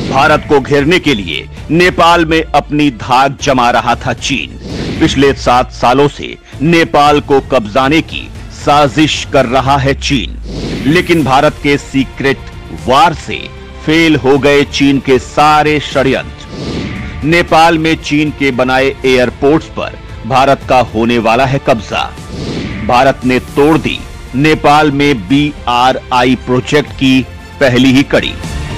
भारत को घेरने के लिए नेपाल में अपनी धाक जमा रहा था चीन। पिछले 7 सालों से नेपाल को कब्जाने की साजिश कर रहा है चीन, लेकिन भारत के सीक्रेट वार से फेल हो गए चीन के सारे षड्यंत्र। नेपाल में चीन के बनाए एयरपोर्ट्स पर भारत का होने वाला है कब्जा। भारत ने तोड़ दी नेपाल में BRI प्रोजेक्ट की पहली ही कड़ी।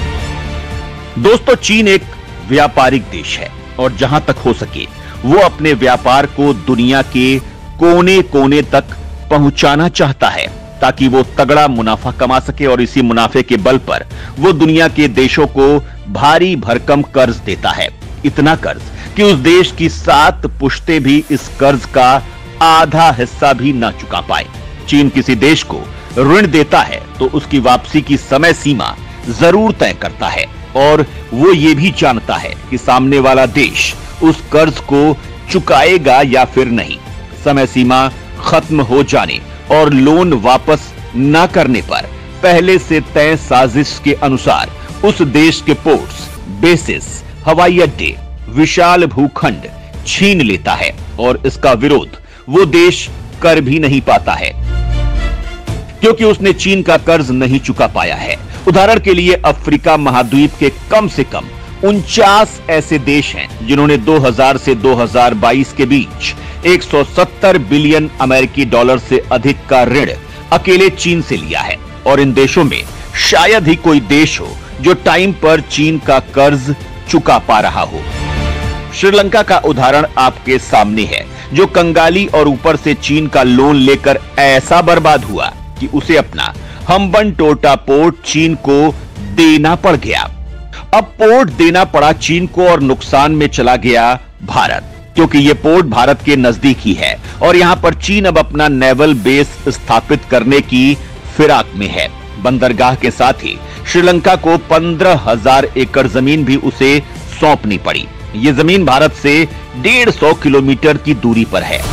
दोस्तों, चीन एक व्यापारिक देश है और जहां तक हो सके वो अपने व्यापार को दुनिया के कोने कोने तक पहुंचाना चाहता है ताकि वो तगड़ा मुनाफा कमा सके और इसी मुनाफे के बल पर वो दुनिया के देशों को भारी भरकम कर्ज देता है। इतना कर्ज कि उस देश की 7 पुश्तें भी इस कर्ज का आधा हिस्सा भी ना चुका पाए। चीन किसी देश को ऋण देता है तो उसकी वापसी की समय सीमा जरूर तय करता है और वो ये भी जानता है कि सामने वाला देश उस कर्ज को चुकाएगा या फिर नहीं। समय सीमा खत्म हो जाने और लोन वापस न करने पर पहले से तय साजिश के अनुसार उस देश के पोर्ट्स, बेसिस, हवाई अड्डे, विशाल भूखंड छीन लेता है और इसका विरोध वो देश कर भी नहीं पाता है क्योंकि उसने चीन का कर्ज नहीं चुका पाया है। उदाहरण के लिए अफ्रीका महाद्वीप के कम से कम 49 ऐसे देश हैं जिन्होंने 2000 से 2022 के बीच 170 बिलियन अमेरिकी डॉलर से अधिक का ऋण अकेले चीन से लिया है और इन देशों में शायद ही कोई देश हो जो टाइम पर चीन का कर्ज चुका पा रहा हो। श्रीलंका का उदाहरण आपके सामने है, जो कंगाली और ऊपर से चीन का लोन लेकर ऐसा बर्बाद हुआ कि उसे अपना हम्बनटोटा पोर्ट चीन को देना पड़ गया। अब पोर्ट देना पड़ा चीन को और नुकसान में चला गया भारत, क्योंकि यह पोर्ट भारत के नजदीक ही है और यहां पर चीन अब अपना नेवल बेस स्थापित करने की फिराक में है। बंदरगाह के साथ ही श्रीलंका को 15,000 एकड़ जमीन भी उसे सौंपनी पड़ी। यह जमीन भारत से 150 किलोमीटर की दूरी पर है।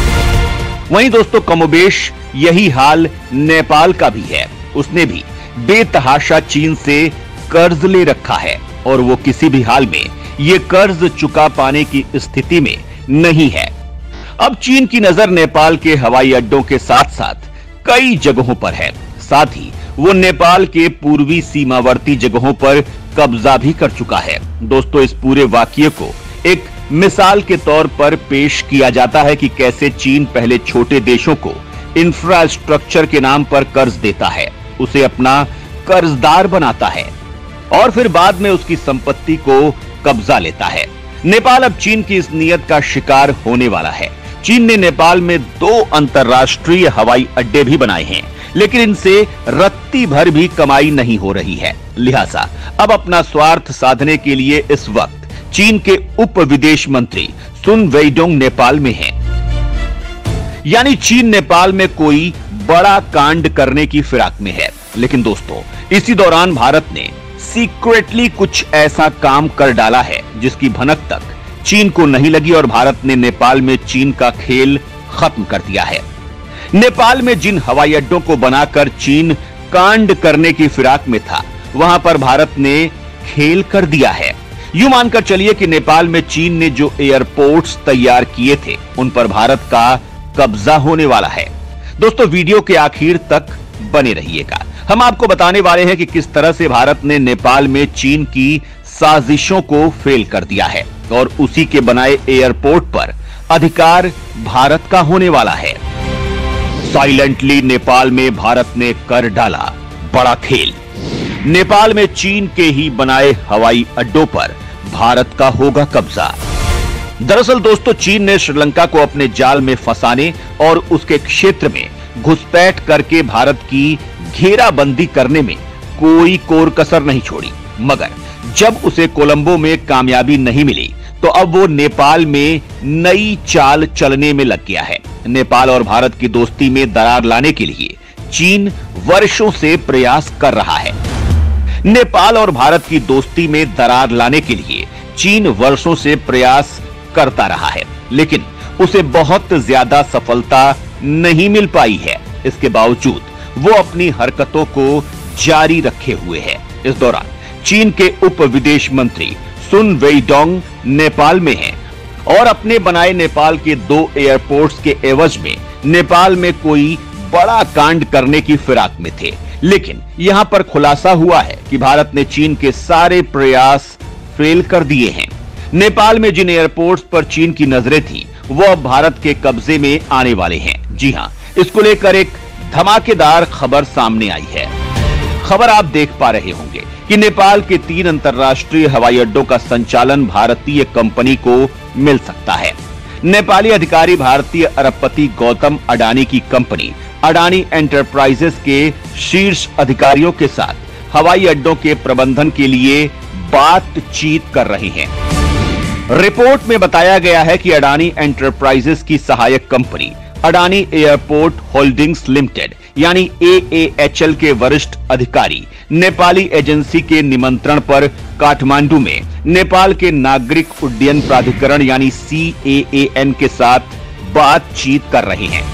वहीं दोस्तों, कमोबेश यही हाल नेपाल का भी है। उसने भी बेतहाशा चीन से कर्ज ले रखा है और वो किसी भी हाल में ये कर्ज चुका पाने की स्थिति में नहीं है। अब चीन की नजर नेपाल के हवाई अड्डों के साथ साथ कई जगहों पर है। साथ ही वो नेपाल के पूर्वी सीमावर्ती जगहों पर कब्जा भी कर चुका है। दोस्तों, इस पूरे वाकये को एक मिसाल के तौर पर पेश किया जाता है कि कैसे चीन पहले छोटे देशों को इंफ्रास्ट्रक्चर के नाम पर कर्ज देता है, उसे अपना कर्जदार बनाता है और फिर बाद में उसकी संपत्ति को कब्जा लेता है। नेपाल अब चीन की इस नीयत का शिकार होने वाला है। चीन ने नेपाल में 2 अंतरराष्ट्रीय हवाई अड्डे भी बनाए हैं, लेकिन इनसे रत्ती भर भी कमाई नहीं हो रही है। लिहाजा अब अपना स्वार्थ साधने के लिए इस वक्त चीन के उप विदेश मंत्री सुन वेइडोंग नेपाल में हैं। यानी चीन नेपाल में कोई बड़ा कांड करने की फिराक में है। लेकिन दोस्तों, इसी दौरान भारत ने सीक्रेटली कुछ ऐसा काम कर डाला है जिसकी भनक तक चीन को नहीं लगी और भारत ने नेपाल में चीन का खेल खत्म कर दिया है। नेपाल में जिन हवाई अड्डों को बनाकर चीन कांड करने की फिराक में था, वहां पर भारत ने खेल कर दिया है। यूं मानकर चलिए कि नेपाल में चीन ने जो एयरपोर्ट्स तैयार किए थे, उन पर भारत का कब्जा होने वाला है। दोस्तों, वीडियो के आखिर तक बने रहिएगा। हम आपको बताने वाले हैं कि किस तरह से भारत ने नेपाल में चीन की साजिशों को फेल कर दिया है और उसी के बनाए एयरपोर्ट पर अधिकार भारत का होने वाला है। साइलेंटली नेपाल में भारत ने कर डाला बड़ा खेल। नेपाल में चीन के ही बनाए हवाई अड्डों पर भारत का होगा कब्जा। दरअसल दोस्तों, चीन ने श्रीलंका को अपने जाल में फंसाने और उसके क्षेत्र में घुसपैठ करके भारत की घेराबंदी करने में कोई कोर कसर नहीं छोड़ी। मगर जब उसे कोलंबो में कामयाबी नहीं मिली तो अब वो नेपाल में नई चाल चलने में लग गया है। नेपाल और भारत की दोस्ती में दरार लाने के लिए चीन वर्षों से प्रयास कर रहा है। नेपाल और भारत की दोस्ती में दरार लाने के लिए चीन वर्षों से प्रयास करता रहा है, लेकिन उसे बहुत ज्यादा सफलता नहीं मिल पाई है। इसके बावजूद वो अपनी हरकतों को जारी रखे हुए है। इस दौरान चीन के उप विदेश मंत्री सुन वेइडोंग नेपाल में हैं और अपने बनाए नेपाल के 2 एयरपोर्ट्स के एवज में नेपाल में कोई बड़ा कांड करने की फिराक में थे। लेकिन यहां पर खुलासा हुआ है कि भारत ने चीन के सारे प्रयास फेल कर दिए हैं। नेपाल में जिन एयरपोर्ट्स पर चीन की नजरें थी वो अब भारत के कब्जे में आने वाले हैं। जी हां, इसको लेकर एक धमाकेदार खबर सामने आई है। खबर आप देख पा रहे होंगे कि नेपाल के 3 अंतर्राष्ट्रीय हवाई अड्डों का संचालन भारतीय कंपनी को मिल सकता है। नेपाली अधिकारी भारतीय अरबपति गौतम अडानी की कंपनी अडानी एंटरप्राइजेस के शीर्ष अधिकारियों के साथ हवाई अड्डों के प्रबंधन के लिए बातचीत कर रहे हैं। रिपोर्ट में बताया गया है कि अडानी एंटरप्राइजेस की सहायक company Adani airport holdings limited यानी AAHL के वरिष्ठ अधिकारी नेपाली एजेंसी के निमंत्रण पर काठमांडू में नेपाल के नागरिक उड्डयन प्राधिकरण यानी CAAN के साथ बातचीत कर रहे हैं।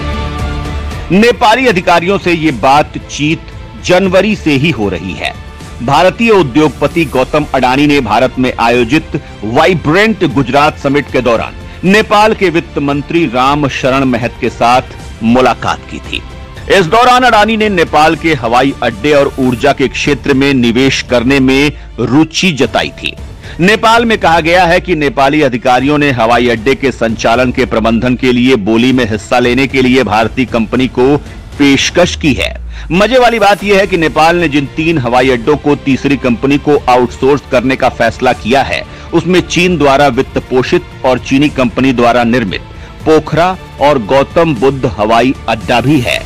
नेपाली अधिकारियों से ये बातचीत जनवरी से ही हो रही है। भारतीय उद्योगपति गौतम अडानी ने भारत में आयोजित वाइब्रेंट गुजरात समिट के दौरान नेपाल के वित्त मंत्री राम शरण महत के साथ मुलाकात की थी। इस दौरान अडानी ने नेपाल के हवाई अड्डे और ऊर्जा के क्षेत्र में निवेश करने में रुचि जताई थी। नेपाल में कहा गया है कि नेपाली अधिकारियों ने हवाई अड्डे के संचालन के प्रबंधन के लिए बोली में हिस्सा लेने के लिए भारतीय कंपनी को पेशकश की है। मजे वाली बात यह है कि नेपाल ने जिन 3 हवाई अड्डों को तीसरी कंपनी को आउटसोर्स करने का फैसला किया है उसमें चीन द्वारा वित्त पोषित और चीनी कंपनी द्वारा निर्मित पोखरा और गौतम बुद्ध हवाई अड्डा भी है।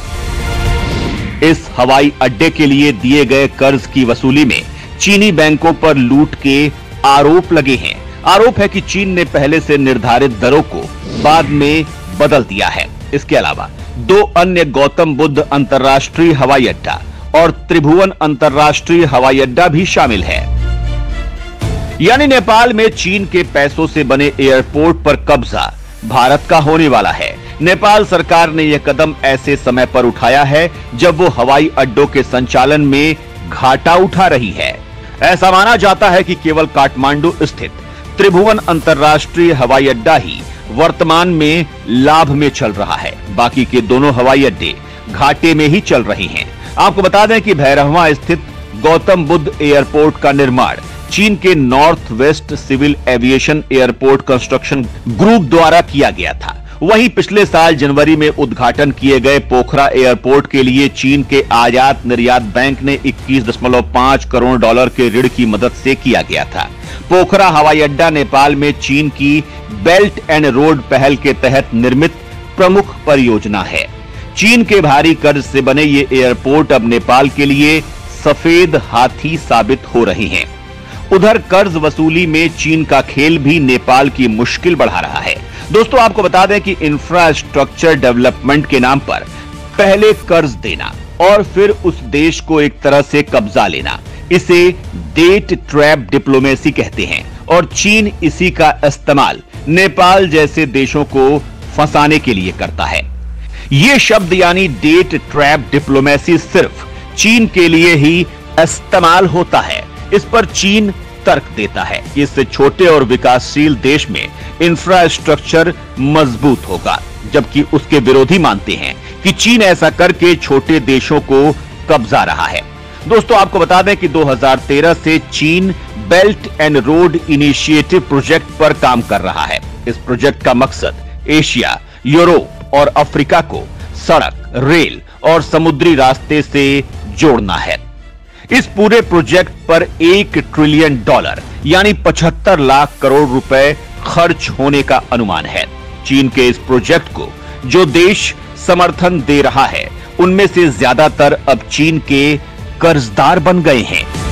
इस हवाई अड्डे के लिए दिए गए कर्ज की वसूली में चीनी बैंकों पर लूट के आरोप लगे हैं। आरोप है कि चीन ने पहले से निर्धारित दरों को बाद में बदल दिया है। इसके अलावा 2 अन्य गौतम बुद्ध अंतर्राष्ट्रीय हवाई अड्डा और त्रिभुवन अंतर्राष्ट्रीय हवाई अड्डा भी शामिल है। यानी नेपाल में चीन के पैसों से बने एयरपोर्ट पर कब्जा भारत का होने वाला है। नेपाल सरकार ने यह कदम ऐसे समय पर उठाया है जब वो हवाई अड्डों के संचालन में घाटा उठा रही है। ऐसा माना जाता है कि केवल काठमांडू स्थित त्रिभुवन अंतर्राष्ट्रीय हवाई अड्डा ही वर्तमान में लाभ में चल रहा है। बाकी के दोनों हवाई अड्डे घाटे में ही चल रहे हैं। आपको बता दें कि भैरहवा स्थित गौतम बुद्ध एयरपोर्ट का निर्माण चीन के north west civil aviation airport construction group द्वारा किया गया था। वहीं पिछले साल जनवरी में उद्घाटन किए गए पोखरा एयरपोर्ट के लिए चीन के आयात निर्यात बैंक ने 21.5 करोड़ डॉलर के ऋण की मदद से किया गया था। पोखरा हवाई अड्डा नेपाल में चीन की बेल्ट एंड रोड पहल के तहत निर्मित प्रमुख परियोजना है। चीन के भारी कर्ज से बने ये एयरपोर्ट अब नेपाल के लिए सफेद हाथी साबित हो रहे हैं। उधर कर्ज वसूली में चीन का खेल भी नेपाल की मुश्किल बढ़ा रहा है। दोस्तों, आपको बता दें कि इंफ्रास्ट्रक्चर डेवलपमेंट के नाम पर पहले कर्ज देना और फिर उस देश को एक तरह से कब्जा लेना, इसे डेट ट्रैप डिप्लोमेसी कहते हैं और चीन इसी का इस्तेमाल नेपाल जैसे देशों को फंसाने के लिए करता है। ये शब्द यानी डेट ट्रैप डिप्लोमेसी सिर्फ चीन के लिए ही इस्तेमाल होता है। इस पर चीन तर्क देता है कि इससे छोटे और विकासशील देश में इंफ्रास्ट्रक्चर मजबूत होगा, जबकि उसके विरोधी मानते हैं कि चीन ऐसा करके छोटे देशों को कब्जा रहा है। दोस्तों, आपको बता दें कि 2013 से चीन belt and road initiative project पर काम कर रहा है। इस प्रोजेक्ट का मकसद एशिया, यूरोप और अफ्रीका को सड़क, रेल और समुद्री रास्ते से जोड़ना है। इस पूरे प्रोजेक्ट पर $1 ट्रिलियन यानी 75 लाख करोड़ रुपए खर्च होने का अनुमान है। चीन के इस प्रोजेक्ट को जो देश समर्थन दे रहा है उनमें से ज्यादातर अब चीन के कर्जदार बन गए हैं।